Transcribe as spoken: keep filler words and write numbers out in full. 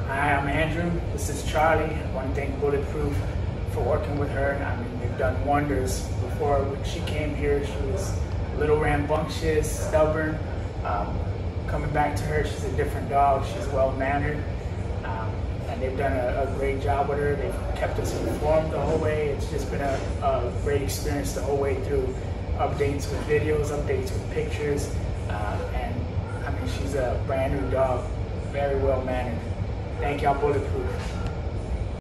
Hi, I'm Andrew. This is Charlie. I want to thank Bulletproof for working with her. I mean, they've done wonders. Before when she came here, she was a little rambunctious, stubborn. Um, coming back to her, she's a different dog. She's well-mannered. Um, and they've done a, a great job with her. They've kept us informed the whole way. It's just been a, a great experience the whole way through. Updates with videos, updates with pictures. Uh, and I mean, she's a brand new dog, very well-mannered. Thank y'all, Bulletproof.